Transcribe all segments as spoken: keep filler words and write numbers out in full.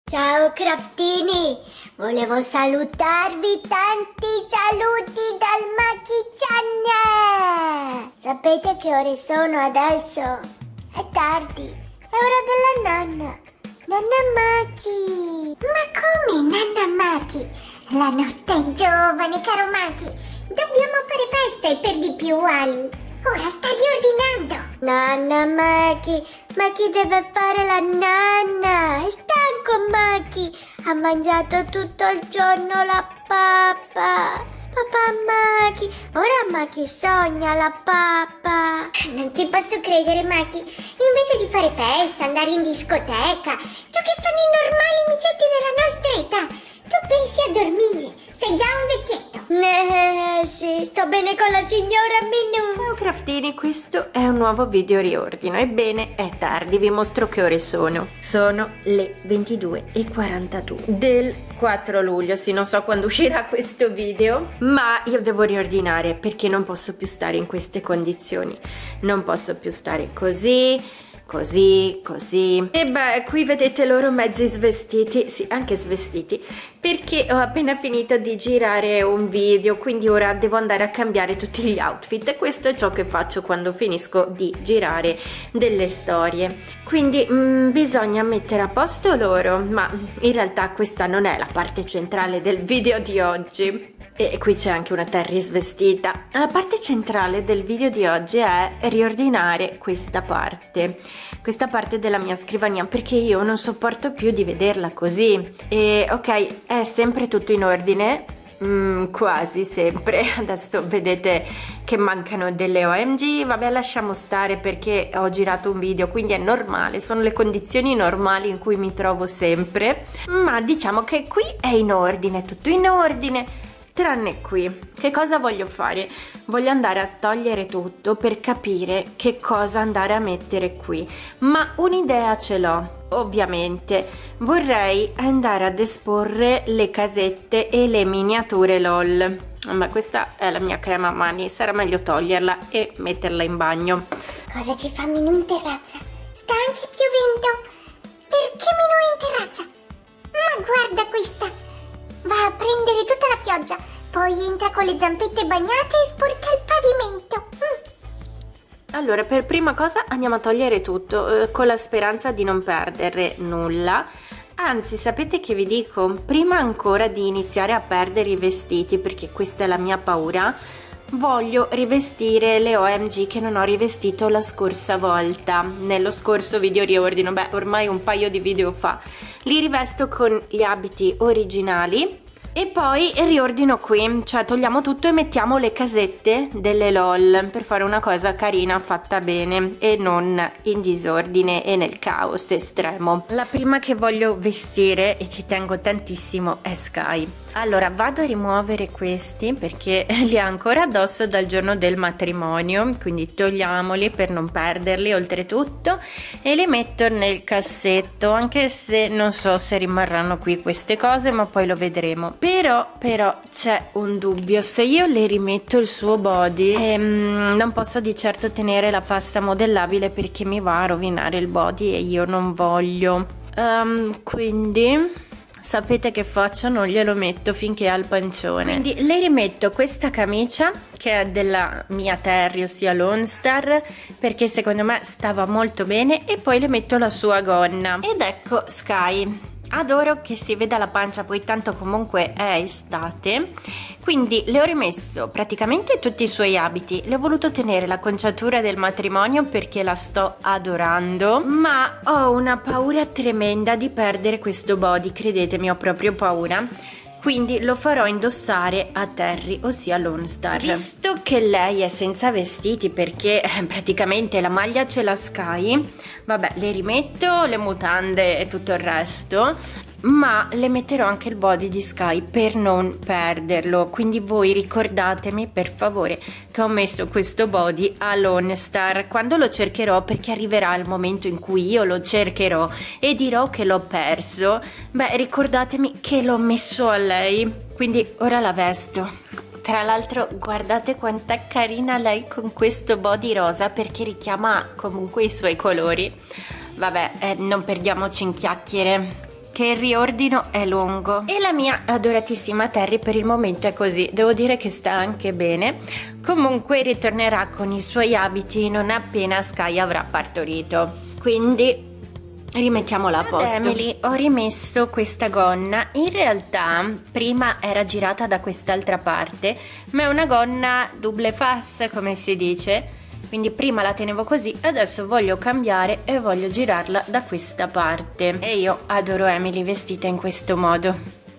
Ciao craftini, volevo salutarvi, tanti saluti dal Maki Channel. Sapete che ore sono adesso? È tardi, è ora della nonna, Nonna Maki. Ma come Nonna Maki? La notte è giovane, caro Maki, dobbiamo fare festa e per di più Ali. Ora sta riordinando. Nonna Maki, ma chi deve fare la nonna? È stanco Maki, ha mangiato tutto il giorno la pappa. Papà Maki, ora Maki sogna la pappa. Non ci posso credere Maki, invece di fare festa, andare in discoteca, ciò che fanno i normali amicetti della nostra età, tu pensi a dormire, sei già un vecchietto. Eh sì, sto bene con la signora Minù. Ciao craftini, questo è un nuovo video riordino. Ebbene, è tardi, vi mostro che ore sono. Sono le ventidue e quarantadue del quattro luglio. Sì, non so quando uscirà questo video, ma io devo riordinare perché non posso più stare in queste condizioni. Non posso più stare così, così, così. E beh, qui vedete loro mezzi svestiti, sì, anche svestiti, perché ho appena finito di girare un video, quindi ora devo andare a cambiare tutti gli outfit e questo è ciò che faccio quando finisco di girare delle storie. Quindi mh, bisogna mettere a posto loro, ma in realtà questa non è la parte centrale del video di oggi. E qui c'è anche una Terry svestita. La parte centrale del video di oggi è riordinare questa parte, questa parte della mia scrivania, perché io non sopporto più di vederla così. E ok, è sempre tutto in ordine, mm, quasi sempre. Adesso vedete che mancano delle O M G, vabbè lasciamo stare perché ho girato un video, quindi è normale, sono le condizioni normali in cui mi trovo sempre. Ma diciamo che qui è in ordine, tutto in ordine. Tranne qui. Che cosa voglio fare? Voglio andare a togliere tutto per capire che cosa andare a mettere qui. Ma un'idea ce l'ho, ovviamente. Vorrei andare ad esporre le casette e le miniature LOL. Ma questa è la mia crema mani, sarà meglio toglierla e metterla in bagno. Cosa ci fa Minù in terrazza? Sta anche piovendo. Perché Minù è in terrazza? Ma guarda questa! Va a prendere tutta la pioggia, poi entra con le zampette bagnate e sporca il pavimento. Mm. Allora, per prima cosa andiamo a togliere tutto, eh, con la speranza di non perdere nulla. Anzi, sapete che vi dico? Prima ancora di iniziare a perdere i vestiti, perché questa è la mia paura, voglio rivestire le O M G che non ho rivestito la scorsa volta, nello scorso video riordino, beh ormai un paio di video fa. Li rivesto con gli abiti originali e poi riordino qui, cioè togliamo tutto e mettiamo le casette delle LOL per fare una cosa carina fatta bene e non in disordine e nel caos estremo. La prima che voglio vestire, e ci tengo tantissimo, è Sky. Allora vado a rimuovere questi perché li ha ancora addosso dal giorno del matrimonio, quindi togliamoli per non perderli oltretutto e li metto nel cassetto, anche se non so se rimarranno qui queste cose, ma poi lo vedremo. Però però c'è un dubbio: se io le rimetto il suo body ehm, non posso di certo tenere la pasta modellabile perché mi va a rovinare il body e io non voglio. Um, quindi sapete che faccio? Non glielo metto finché ha il pancione. Quindi le rimetto questa camicia che è della mia Terry, ossia Lone Star, perché secondo me stava molto bene, e poi le metto la sua gonna. Ed ecco Sky. Adoro che si veda la pancia, poi tanto comunque è estate, quindi le ho rimesso praticamente tutti i suoi abiti. Le ho voluto tenere l'acconciatura del matrimonio perché la sto adorando, ma ho una paura tremenda di perdere questo body, credetemi, ho proprio paura. Quindi lo farò indossare a Terry, ossia Lone Star. Visto che lei è senza vestiti perché praticamente la maglia ce l'ha Sky, vabbè, le rimetto le mutande e tutto il resto, ma le metterò anche il body di Sky per non perderlo. Quindi voi ricordatemi per favore che ho messo questo body a Lone Star quando lo cercherò, perché arriverà il momento in cui io lo cercherò e dirò che l'ho perso. Beh, ricordatemi che l'ho messo a lei, quindi ora la vesto. Tra l'altro guardate quanta carina lei con questo body rosa, perché richiama comunque i suoi colori. Vabbè, eh, non perdiamoci in chiacchiere, che il riordino è lungo. E la mia adoratissima Terry per il momento è così, devo dire che sta anche bene. Comunque ritornerà con i suoi abiti non appena Sky avrà partorito, quindi rimettiamola a posto. Ad Emily ho rimesso questa gonna, in realtà prima era girata da quest'altra parte, ma è una gonna double face come si dice, quindi prima la tenevo così, adesso voglio cambiare e voglio girarla da questa parte. E io adoro Emily vestita in questo modo.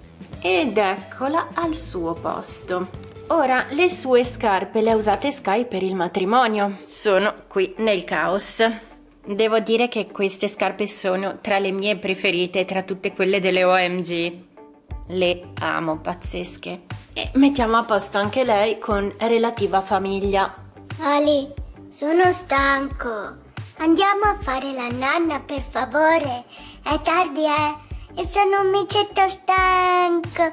Ed eccola al suo posto. Ora le sue scarpe le ha usate Sky per il matrimonio, sono qui nel caos. Devo dire che queste scarpe sono tra le mie preferite, tra tutte quelle delle O M G. Le amo, pazzesche. E mettiamo a posto anche lei con relativa famiglia. Ali, sono stanco. Andiamo a fare la nanna, per favore. È tardi, eh? E sono un micetto stanco.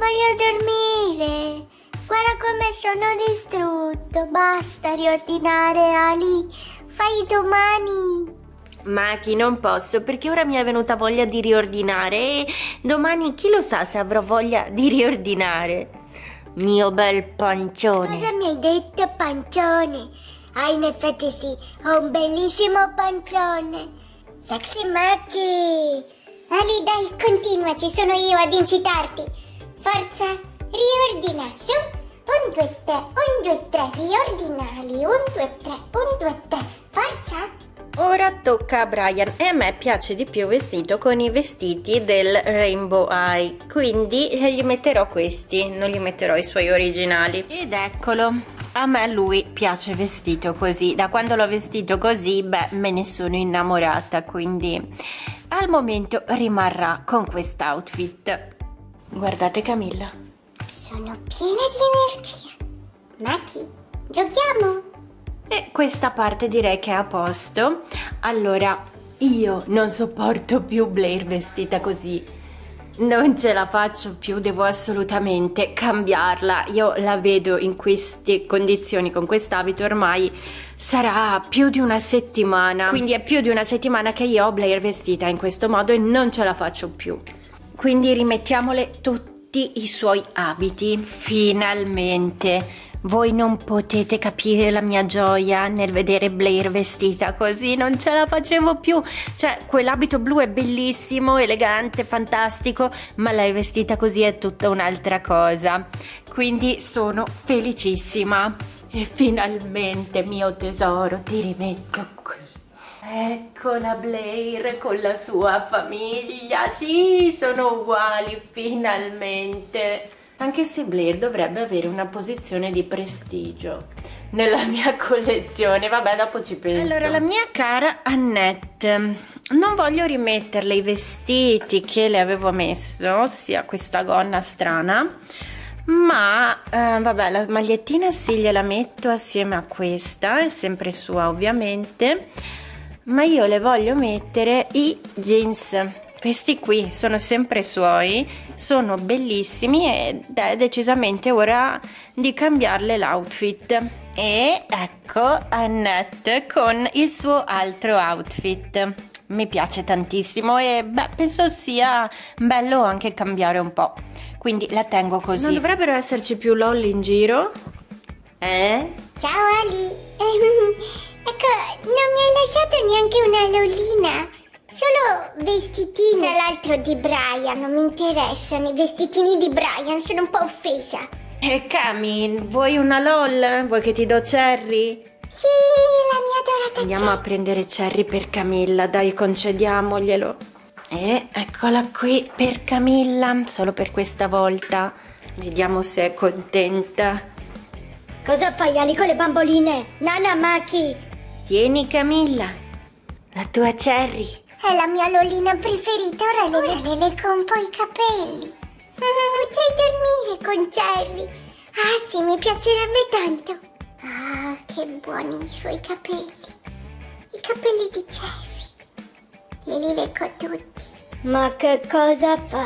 Voglio dormire. Guarda come sono distrutto. Basta riordinare, Ali. Fai domani. Maki, non posso perché ora mi è venuta voglia di riordinare e domani chi lo sa se avrò voglia di riordinare. Mio bel pancione. Cosa mi hai detto, pancione? Ah, in effetti sì, ho un bellissimo pancione. Sexy Maki. Ali, dai, continuaci, sono io ad incitarti. Forza, riordina, su. Un, due, tre, un, due, tre, riordinali. Un, due, tre, un, due, tre. Forza. Ora tocca a Brian e a me piace di più vestito con i vestiti del Rainbow Eye, quindi gli metterò questi, non gli metterò i suoi originali. Ed eccolo, a me lui piace vestito così, da quando l'ho vestito così, beh, me ne sono innamorata, quindi al momento rimarrà con quest'outfit. Guardate Camilla. Sono piena di energia. Maki, giochiamo? E questa parte direi che è a posto. Allora, io non sopporto più Blair vestita così. Non ce la faccio più, devo assolutamente cambiarla. Io la vedo in queste condizioni, con quest'abito ormai sarà più di una settimana. Quindi è più di una settimana che io ho Blair vestita in questo modo e non ce la faccio più. Quindi rimettiamole tutti i suoi abiti, finalmente. Voi non potete capire la mia gioia nel vedere Blair vestita così, non ce la facevo più. Cioè, quell'abito blu è bellissimo, elegante, fantastico, ma lei vestita così è tutta un'altra cosa. Quindi sono felicissima. E finalmente, mio tesoro, ti rimetto qui. Eccola Blair con la sua famiglia. Sì, sono uguali, finalmente. Anche se Blair dovrebbe avere una posizione di prestigio nella mia collezione. Vabbè, dopo ci penso. Allora, la mia cara Annette, non voglio rimetterle i vestiti che le avevo messo, ossia questa gonna strana, ma eh, vabbè, la magliettina sì, gliela metto assieme a questa, è sempre sua ovviamente, ma io le voglio mettere i jeans. Questi qui sono sempre suoi, sono bellissimi ed è decisamente ora di cambiarle l'outfit. E ecco Annette con il suo altro outfit. Mi piace tantissimo e beh, penso sia bello anche cambiare un po'. Quindi la tengo così. Non dovrebbero esserci più lolli in giro? Eh? Ciao Ali. Ecco, non mi hai lasciato neanche una lollina. Solo vestitini. L'altro di Brian, non mi interessano i vestitini di Brian, sono un po' offesa. Eh, Cami, vuoi una LOL? Vuoi che ti do Cherry? Sì, la mia adorata Andiamo Cherry. a prendere Cherry per Camilla, dai, concediamoglielo. E eccola qui per Camilla, solo per questa volta. Vediamo se è contenta. Cosa fai Ali con le bamboline? Nana Maki. Tieni Camilla, la tua Cherry. È la mia lollina preferita, ora le, ora le leggo un po' i capelli. Potrei dormire con Cherry. Ah sì, mi piacerebbe tanto. Ah, che buoni i suoi capelli. I capelli di Cherry. Glieli leggo tutti. Ma che cosa fa?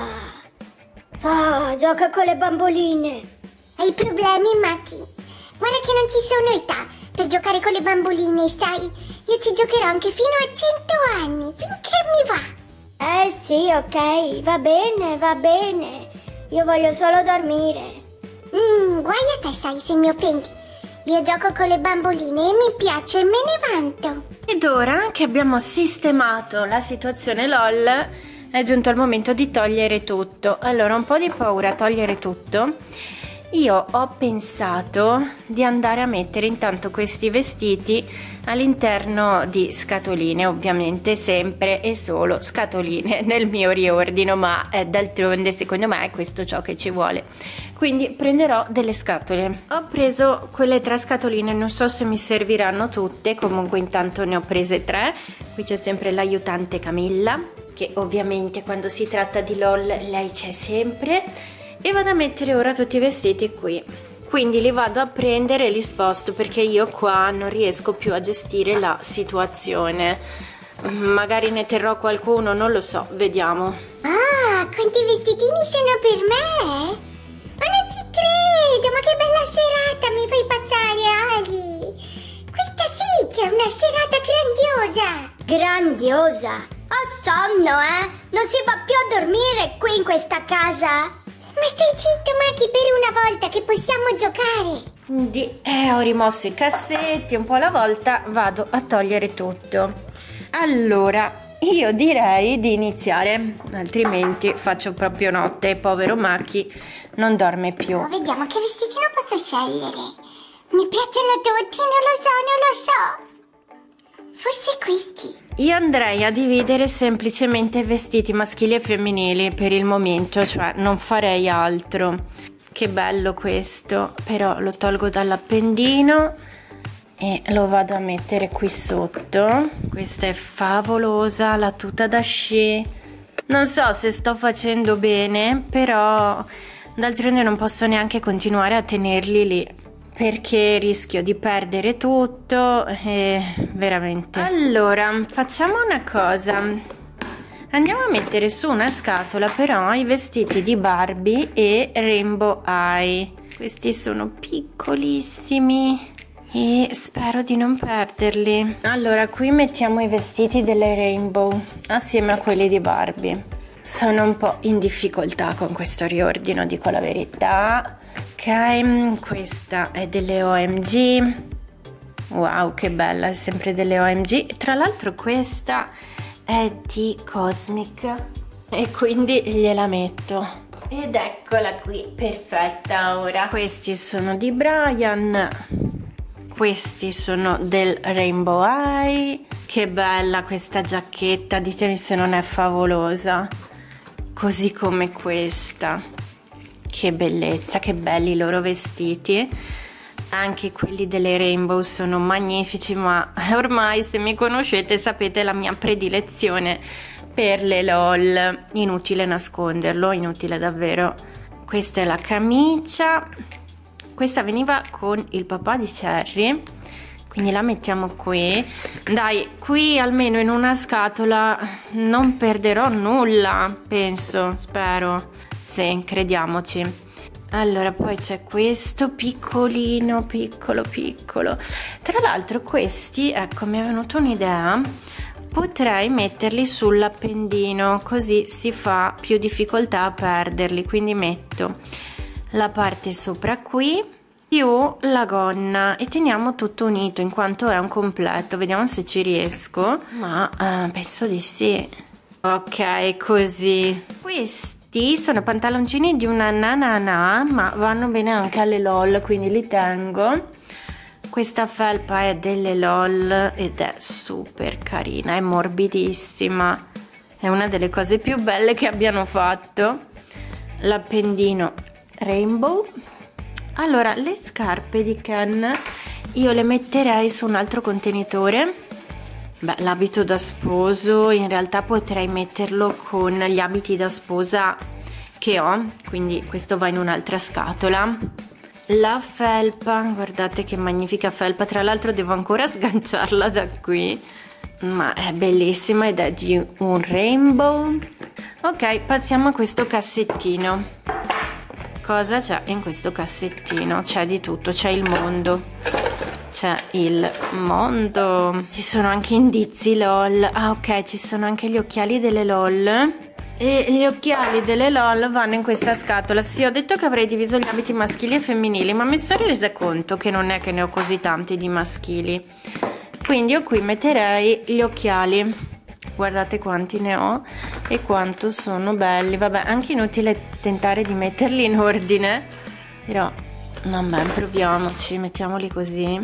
Ah, gioca con le bamboline. Hai problemi, Maki? Guarda che non ci sono età per giocare con le bamboline, sai? Io ci giocherò anche fino a cento anni, finché mi va. Eh sì, ok, va bene, va bene. Io voglio solo dormire. Mmm, guai a te, sai, se mi offendi. Io gioco con le bamboline e mi piace e me ne vanto. Ed ora che abbiamo sistemato la situazione LOL, è giunto il momento di togliere tutto. Allora, un po' di paura a togliere tutto. Io ho pensato di andare a mettere intanto questi vestiti all'interno di scatoline, ovviamente sempre e solo scatoline nel mio riordino, ma eh, d'altronde secondo me è questo ciò che ci vuole. Quindi prenderò delle scatole. Ho preso quelle tre scatoline, non so se mi serviranno tutte, comunque intanto ne ho prese tre. Qui c'è sempre l'aiutante Camilla, che ovviamente quando si tratta di LOL lei c'è sempre. E vado a mettere ora tutti i vestiti qui, quindi li vado a prendere e li sposto perché io qua non riesco più a gestire la situazione. Magari ne terrò qualcuno, non lo so, vediamo. Ah, quanti vestitini sono per me? Ma non ci credo, ma che bella serata mi fai passare, Ali. Questa sì che è una serata grandiosa. Grandiosa? Ho sonno, eh? Non si va più a dormire qui in questa casa? Ma stai zitto, Maki, per una volta che possiamo giocare. Di, eh, ho rimosso i cassetti, un po' alla volta vado a togliere tutto. Allora, io direi di iniziare, altrimenti faccio proprio notte e povero Maki non dorme più. Oh, vediamo che vestitino posso scegliere. Mi piacciono tutti, non lo so, non lo so. Forse questi. Io andrei a dividere semplicemente vestiti maschili e femminili per il momento, cioè non farei altro. Che bello questo, però lo tolgo dall'appendino e lo vado a mettere qui sotto. Questa è favolosa, la tuta da sci. Non so se sto facendo bene, però d'altronde non posso neanche continuare a tenerli lì, perché rischio di perdere tutto e veramente. Allora, facciamo una cosa. Andiamo a mettere su una scatola però i vestiti di Barbie e Rainbow High. Questi sono piccolissimi e spero di non perderli. Allora, qui mettiamo i vestiti delle Rainbow assieme a quelli di Barbie. Sono un po' in difficoltà con questo riordino, dico la verità. Ok, questa è delle O M G. Wow, che bella, è sempre delle O M G. Tra l'altro questa è di Cosmic e quindi gliela metto. Ed eccola qui, perfetta ora. Questi sono di Brian. Questi sono del Rainbow High. Che bella questa giacchetta, ditemi se non è favolosa. Così come questa. Che bellezza, che belli i loro vestiti. Anche quelli delle Rainbow sono magnifici, ma ormai se mi conoscete sapete la mia predilezione per le LOL. Inutile nasconderlo, inutile davvero. Questa è la camicia. Questa veniva con il papà di Cherry, quindi la mettiamo qui. Dai, qui almeno in una scatola non perderò nulla, penso, spero. Sì, crediamoci. Allora, poi c'è questo piccolino, piccolo, piccolo. Tra l'altro questi, ecco, mi è venuta un'idea. Potrei metterli sull'appendino, così si fa più difficoltà a perderli. Quindi metto la parte sopra qui, più la gonna e teniamo tutto unito in quanto è un completo. Vediamo se ci riesco, ma eh, penso di sì. Ok, così. Questi sono pantaloncini di una nanana, ma vanno bene anche alle LOL, quindi li tengo. Questa felpa è delle LOL ed è super carina, è morbidissima, è una delle cose più belle che abbiano fatto. L'appendino Rainbow. Allora, le scarpe di Ken io le metterei su un altro contenitore. Beh, l'abito da sposo in realtà potrei metterlo con gli abiti da sposa che ho, quindi questo va in un'altra scatola. La felpa, guardate che magnifica felpa, tra l'altro devo ancora sganciarla da qui, ma è bellissima ed è di un Rainbow. Ok, passiamo a questo cassettino. Cosa c'è in questo cassettino? C'è di tutto, c'è il mondo. c'è il mondo, ci sono anche indizi LOL. Ah ok, ci sono anche gli occhiali delle LOL. E gli occhiali delle LOL vanno in questa scatola. Sì, ho detto che avrei diviso gli abiti maschili e femminili, ma mi sono resa conto che non è che ne ho così tanti di maschili. Quindi io qui metterei gli occhiali. Guardate quanti ne ho e quanto sono belli. Vabbè, anche inutile tentare di metterli in ordine, però vabbè, proviamoci, mettiamoli così.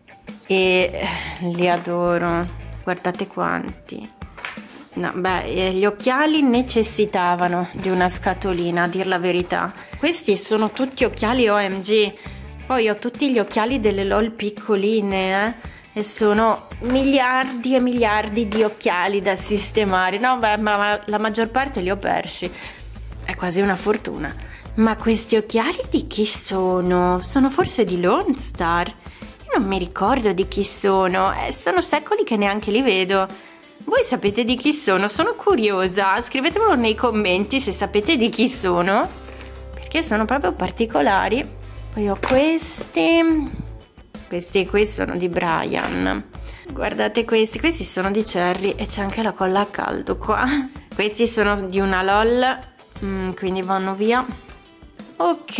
E li adoro, guardate quanti. No, beh, gli occhiali necessitavano di una scatolina, a dir la verità. Questi sono tutti occhiali O M G. Poi ho tutti gli occhiali delle LOL piccoline, eh? E sono miliardi e miliardi di occhiali da sistemare. No, beh, ma la maggior parte li ho persi. È quasi una fortuna. Ma questi occhiali di chi sono? Sono forse di Lone Star? Io non mi ricordo di chi sono. Eh, sono secoli che neanche li vedo. Voi sapete di chi sono? Sono curiosa. Scrivetemelo nei commenti se sapete di chi sono, perché sono proprio particolari. Poi ho questi. Questi qui sono di Brian. Guardate questi, questi sono di Cherry e c'è anche la colla a caldo qua. Questi sono di una LOL, mm, quindi vanno via. Ok,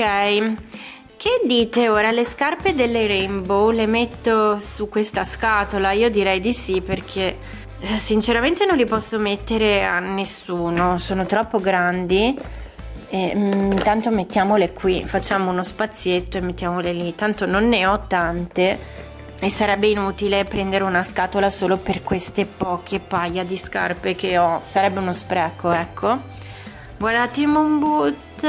che dite ora? Le scarpe delle Rainbow le metto su questa scatola? Io direi di sì, perché eh, sinceramente non li posso mettere a nessuno, sono troppo grandi. E, mm, intanto mettiamole qui, facciamo uno spazietto e mettiamole lì. Tanto non ne ho tante e sarebbe inutile prendere una scatola solo per queste poche paia di scarpe che ho, sarebbe uno spreco, ecco. Guardate i moon boot,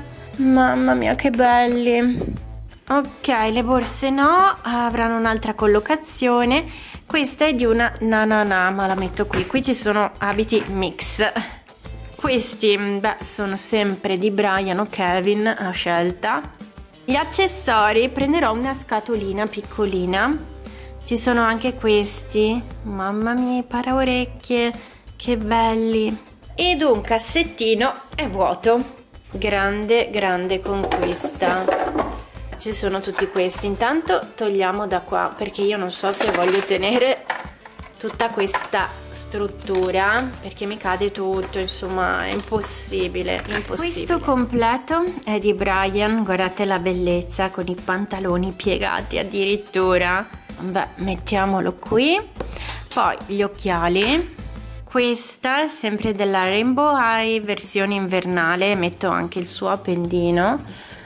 mamma mia che belli. Ok, le borse no, avranno un'altra collocazione. Questa è di una Nanana, ma la metto qui. Qui ci sono abiti mix. Questi, beh, sono sempre di Brian o Kevin a scelta. Gli accessori, prenderò una scatolina piccolina. Ci sono anche questi. Mamma mia, paraorecchie, che belli. Ed un cassettino è vuoto. Grande, grande conquista. Ci sono tutti questi. Intanto togliamo da qua, perché io non so se voglio tenere tutta questa struttura, perché mi cade tutto, insomma è impossibile, impossibile. Questo completo è di Brian, guardate la bellezza, con i pantaloni piegati addirittura. Beh, mettiamolo qui. Poi gli occhiali. Questa è sempre della Rainbow High versione invernale, metto anche il suo appendino.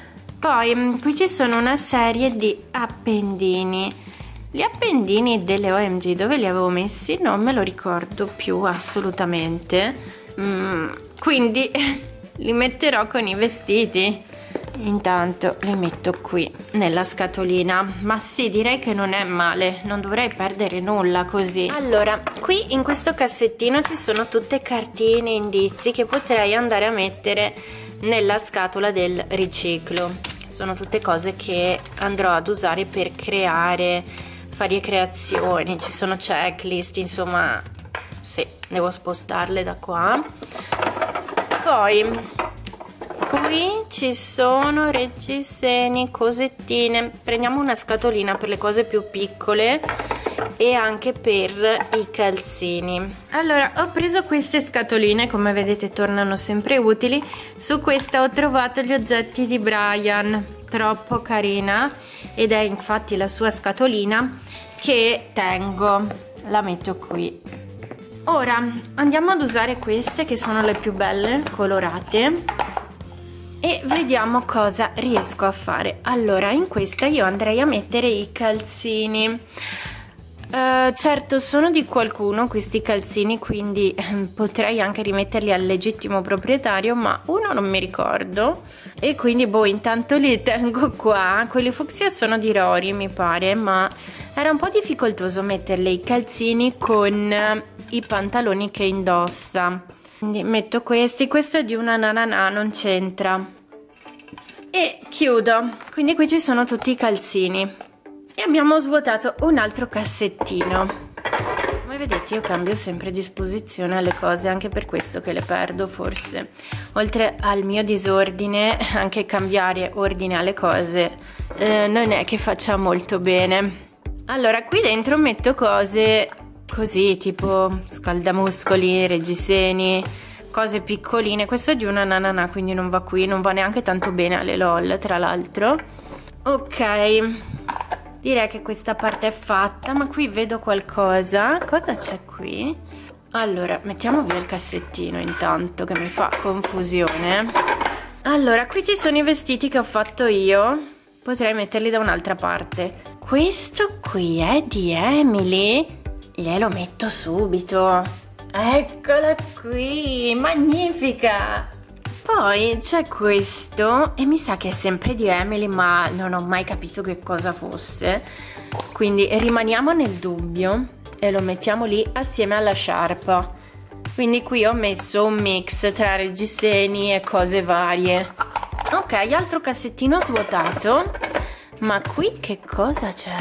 Poi qui ci sono una serie di appendini. Gli appendini delle O M G dove li avevo messi? Non me lo ricordo più assolutamente. Mm, quindi li metterò con i vestiti. Intanto li metto qui nella scatolina. Ma sì, direi che non è male, non dovrei perdere nulla così. Allora, qui in questo cassettino ci sono tutte cartine e indizi che potrei andare a mettere nella scatola del riciclo. Sono tutte cose che andrò ad usare per creare varie creazioni, ci sono checklist, insomma, sì, devo spostarle da qua. Poi qui ci sono reggiseni, cosettine. Prendiamo una scatolina per le cose più piccole e anche per i calzini. Allora, ho preso queste scatoline, come vedete tornano sempre utili. Su questa ho trovato gli oggetti di Brian, troppo carina, ed è infatti la sua scatolina che tengo, la metto qui. Ora andiamo ad usare queste che sono le più belle, colorate, e vediamo cosa riesco a fare. Allora, in questa io andrei a mettere i calzini. Uh, certo, sono di qualcuno questi calzini, quindi eh, potrei anche rimetterli al legittimo proprietario, ma uno non mi ricordo e quindi boh, intanto li tengo qua. Quelli fucsia sono di Rory mi pare, ma era un po' difficoltoso metterle i calzini con eh, i pantaloni che indossa. Quindi metto questi. Questo è di una Nanana, non c'entra. E chiudo. Quindi qui ci sono tutti i calzini. E abbiamo svuotato un altro cassettino. Come vedete io cambio sempre disposizione alle cose, anche per questo che le perdo forse. Oltre al mio disordine, anche cambiare ordine alle cose eh, non è che faccia molto bene. Allora, qui dentro metto cose così, tipo scaldamuscoli, reggiseni, cose piccoline. Questo è di una nanana, quindi non va qui, non va neanche tanto bene alle LOL, tra l'altro. Ok, direi che questa parte è fatta, ma qui vedo qualcosa. Cosa c'è qui? Allora, mettiamo via il cassettino intanto, che mi fa confusione. Allora, qui ci sono i vestiti che ho fatto io. Potrei metterli da un'altra parte. Questo qui è di Emily. Glielo metto subito. Eccola qui, magnifica. Poi c'è questo e mi sa che è sempre di Emily, ma non ho mai capito che cosa fosse. Quindi rimaniamo nel dubbio e lo mettiamo lì assieme alla sciarpa. Quindi qui ho messo un mix tra reggiseni e cose varie. Ok, altro cassettino svuotato. Ma qui che cosa c'è?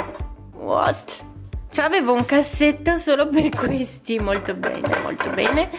What? C'avevo un cassetto solo per questi. Molto bene, molto bene.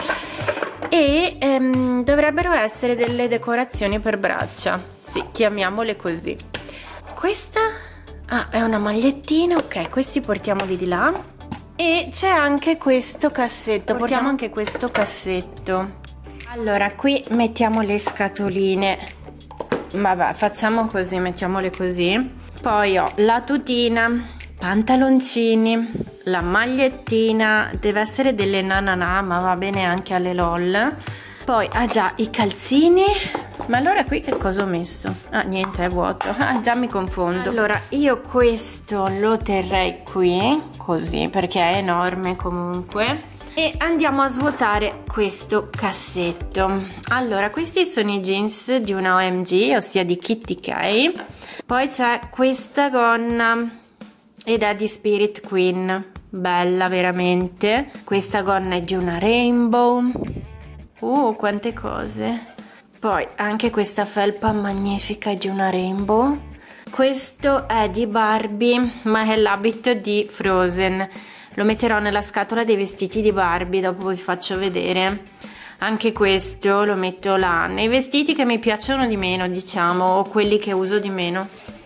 E ehm, dovrebbero essere delle decorazioni per braccia. Sì, chiamiamole così. Questa ah, è una magliettina. Ok, questi portiamoli di là. E c'è anche questo cassetto. Portiamo anche questo cassetto. Allora, qui mettiamo le scatoline. Vabbè, facciamo così, mettiamole così. Poi ho la tutina, pantaloncini, la magliettina, deve essere delle nanana, ma va bene anche alle LOL. Poi ha ah già i calzini. Ma allora qui che cosa ho messo? Ah, niente, è vuoto. Ah, già mi confondo. Allora, io questo lo terrei qui, così, perché è enorme comunque. E andiamo a svuotare questo cassetto. Allora, questi sono i jeans di una O M G, ossia di Kitty Kay. Poi c'è questa gonna ed è di Spirit Queen, bella veramente. Questa gonna è di una Rainbow. Uh, quante cose. Poi anche questa felpa magnifica è di una Rainbow. Questo è di Barbie, ma è l'abito di Frozen. Lo metterò nella scatola dei vestiti di Barbie, dopo vi faccio vedere. Anche questo lo metto là, nei vestiti che mi piacciono di meno, diciamo, o quelli che uso di meno.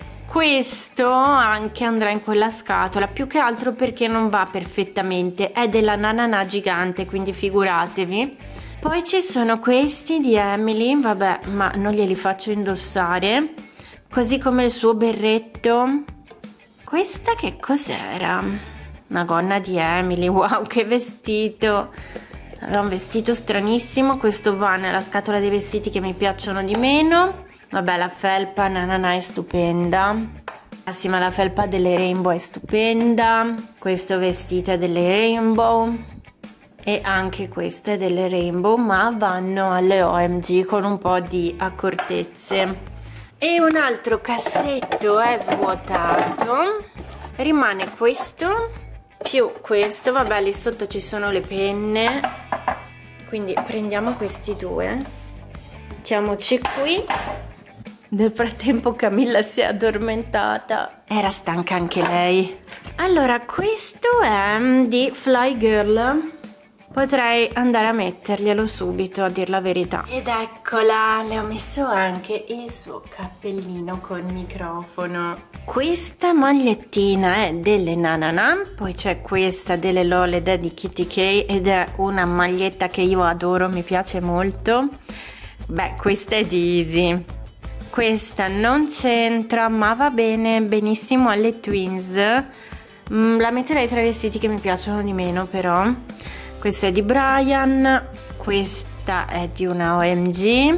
Questo anche andrà in quella scatola, più che altro perché non va perfettamente, è della nanana gigante, quindi figuratevi. Poi ci sono questi di Emily, vabbè, ma non glieli faccio indossare. Così come il suo berretto. Questa che cos'era? Una gonna di Emily, wow, che vestito! Era un vestito stranissimo. Questo va nella scatola dei vestiti che mi piacciono di meno. Vabbè, la felpa nanana è stupenda. Assieme alla felpa delle Rainbow è stupenda. Questo vestito è delle Rainbow. E anche questo è delle Rainbow, ma vanno alle O M G con un po' di accortezze. E un altro cassetto è svuotato. Rimane questo più questo. Vabbè, lì sotto ci sono le penne, quindi prendiamo questi due, mettiamoci qui. Nel frattempo Camilla si è addormentata, era stanca anche lei. Allora, questo è di Fly Girl. Potrei andare a metterglielo subito, a dir la verità. Ed eccola, le ho messo anche il suo cappellino col microfono. Questa magliettina è delle nanana. Poi c'è questa delle LOL ed è di Kitty Kay ed è una maglietta che io adoro, mi piace molto. Beh, questa è di Easy. Questa non c'entra, ma va bene benissimo alle Twins. Mm, la metterei tra i vestiti che mi piacciono di meno, però. Questa è di Brian, questa è di una O M G,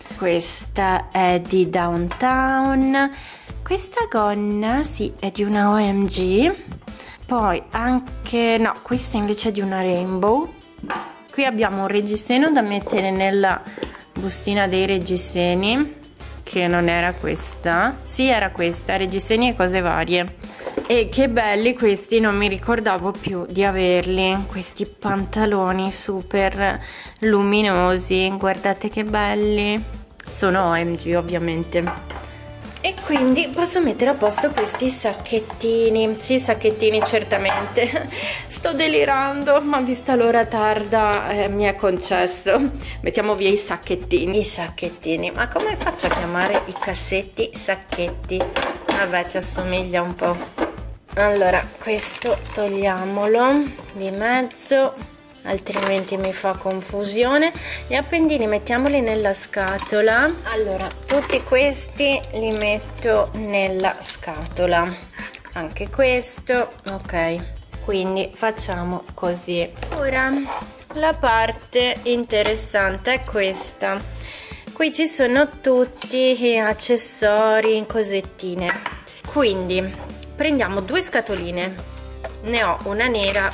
questa è di Downtown, questa gonna sì è di una O M G, poi anche, no, questa invece è di una Rainbow. Qui abbiamo un reggiseno da mettere nella bustina dei reggiseni, che non era questa, sì era questa, reggiseni e cose varie. E che belli questi, non mi ricordavo più di averli, questi pantaloni super luminosi, guardate che belli, sono O M G ovviamente. E quindi posso mettere a posto questi sacchettini, sì sacchettini certamente, sto delirando ma vista l'ora tarda eh, mi è concesso, mettiamo via i sacchettini, i sacchettini, ma come faccio a chiamare i cassetti sacchetti? Vabbè, ci assomiglia un po'. Allora, questo togliamolo di mezzo, altrimenti mi fa confusione. Gli appendini mettiamoli nella scatola. Allora, tutti questi li metto nella scatola, anche questo, ok. Quindi facciamo così. Ora la parte interessante è questa. Qui ci sono tutti gli accessori, cosettine. Quindi prendiamo due scatoline, ne ho una nera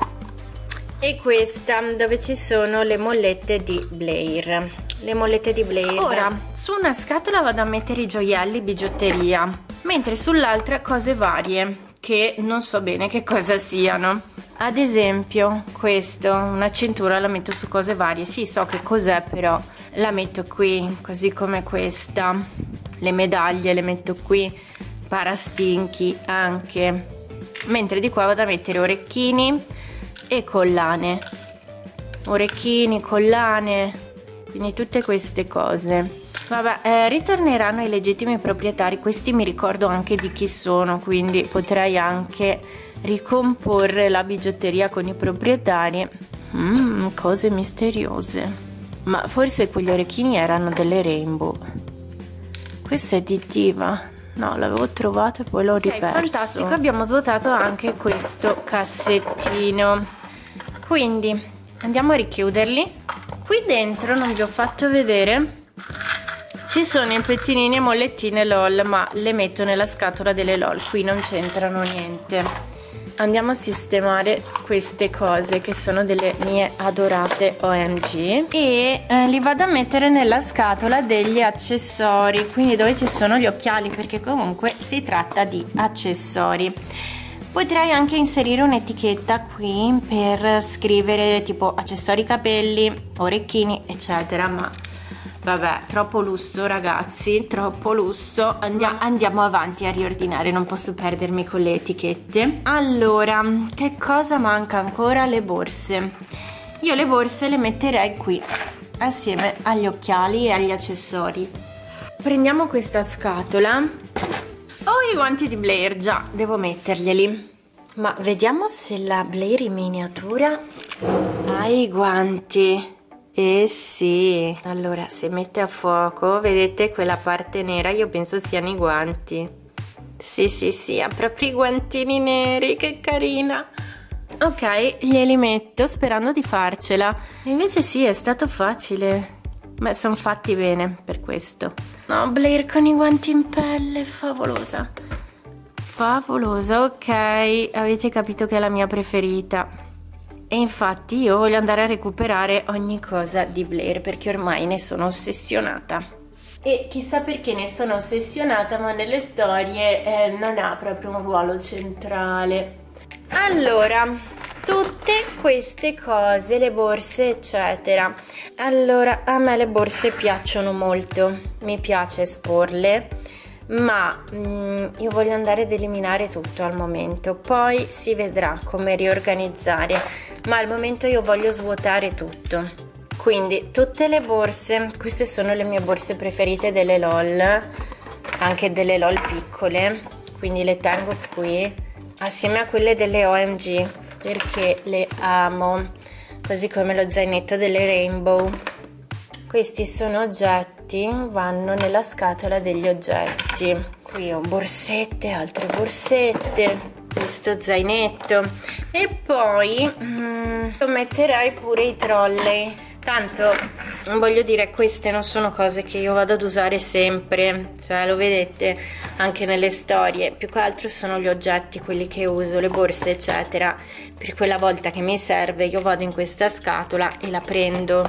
e questa dove ci sono le mollette di Blair. Le mollette di Blair. Ora su una scatola vado a mettere i gioielli, bigiotteria, mentre sull'altra cose varie che non so bene che cosa siano. Ad esempio questo, una cintura, la metto su cose varie. Sì, so che cos'è, però la metto qui, così come questa. Le medaglie le metto qui, parastinchi anche, mentre di qua vado a mettere orecchini e collane, orecchini, collane, quindi tutte queste cose. Vabbè, eh, ritorneranno i legittimi proprietari. Questi mi ricordo anche di chi sono, quindi potrei anche ricomporre la bigiotteria con i proprietari. Mm, cose misteriose. Ma forse quegli orecchini erano delle Rainbow. Questa è di Diva. No, l'avevo trovato e poi l'ho riperso. Okay, fantastico, abbiamo svuotato anche questo cassettino. Quindi andiamo a richiuderli. Qui dentro non vi ho fatto vedere, ci sono i pettinini e mollettine LOL, ma le metto nella scatola delle LOL, qui non c'entrano niente. Andiamo a sistemare queste cose che sono delle mie adorate O M G e eh, li vado a mettere nella scatola degli accessori, quindi dove ci sono gli occhiali, perché comunque si tratta di accessori. Potrei anche inserire un'etichetta qui per scrivere tipo accessori capelli, orecchini eccetera, ma vabbè, troppo lusso ragazzi, troppo lusso. Andiamo, andiamo avanti a riordinare, non posso perdermi con le etichette. Allora, che cosa manca ancora? Le borse. Io le borse le metterei qui assieme agli occhiali e agli accessori. Prendiamo questa scatola. Oh, i guanti di Blair, già, devo metterglieli. Ma vediamo se la Blair in miniatura ha i guanti. Eh sì, allora se mette a fuoco, vedete quella parte nera, io penso siano i guanti. Sì sì sì, ha proprio i guantini neri, che carina. Ok, glieli metto sperando di farcela. E invece sì, è stato facile. Beh, sono fatti bene per questo. No, Blair con i guanti in pelle, favolosa. Favolosa, ok, avete capito che è la mia preferita. E infatti io voglio andare a recuperare ogni cosa di Blair, perché ormai ne sono ossessionata. E chissà perché ne sono ossessionata, ma nelle storie eh, non ha proprio un ruolo centrale. Allora, tutte queste cose, le borse eccetera. Allora, a me le borse piacciono molto, mi piace esporle, ma mm, io voglio andare ad eliminare tutto al momento, poi si vedrà come riorganizzare, ma al momento io voglio svuotare tutto. Quindi tutte le borse, queste sono le mie borse preferite delle LOL, anche delle LOL piccole, quindi le tengo qui assieme a quelle delle O M G perché le amo, così come lo zainetto delle Rainbow. Questi sono oggetti, vanno nella scatola degli oggetti. Qui ho borsette, altre borsette, questo zainetto e poi mm, metterei pure i trolley. Tanto voglio dire, queste non sono cose che io vado ad usare sempre, cioè lo vedete anche nelle storie, più che altro sono gli oggetti quelli che uso, le borse eccetera, per quella volta che mi serve io vado in questa scatola e la prendo.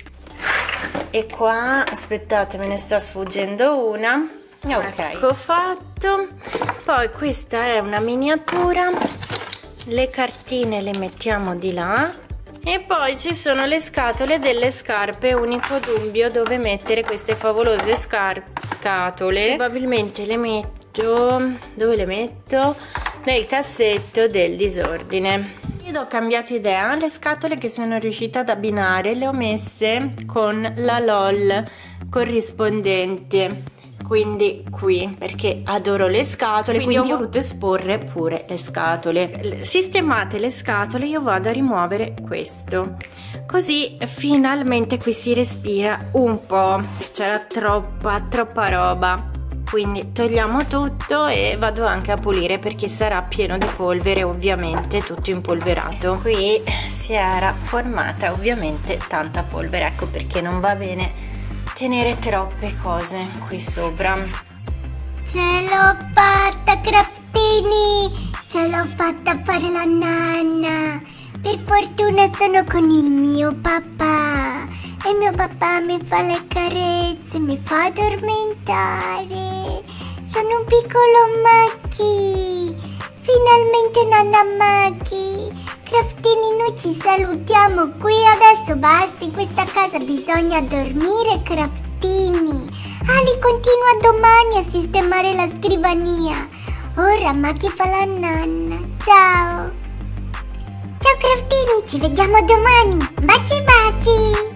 E qua, aspettate, me ne sta sfuggendo una. Ok, ecco fatto. Poi questa è una miniatura, le cartine le mettiamo di là. E poi ci sono le scatole delle scarpe, unico dubbio dove mettere queste favolose scatole. Probabilmente le metto, dove le metto? Nel cassetto del disordine. Io ho cambiato idea, le scatole che sono riuscita ad abbinare le ho messe con la LOL corrispondente, quindi qui, perché adoro le scatole, quindi, quindi ho voluto esporre pure le scatole. Sistemate le scatole, io vado a rimuovere questo, così finalmente qui si respira un po', c'era troppa troppa roba, quindi togliamo tutto e vado anche a pulire perché sarà pieno di polvere, ovviamente tutto impolverato. Qui si era formata ovviamente tanta polvere, ecco perché non va bene tenere troppe cose qui sopra. Ce l'ho fatta, Craftini! Ce l'ho fatta fare la nanna! Per fortuna sono con il mio papà e mio papà mi fa le carezze, mi fa addormentare. Sono un piccolo Maki! Finalmente nanna Maki! Craftini, noi ci salutiamo qui, adesso basta, in questa casa bisogna dormire, Craftini. Ali continua domani a sistemare la scrivania. Ora Maki fa la nanna. Ciao! Ciao Craftini, ci vediamo domani. Baci baci!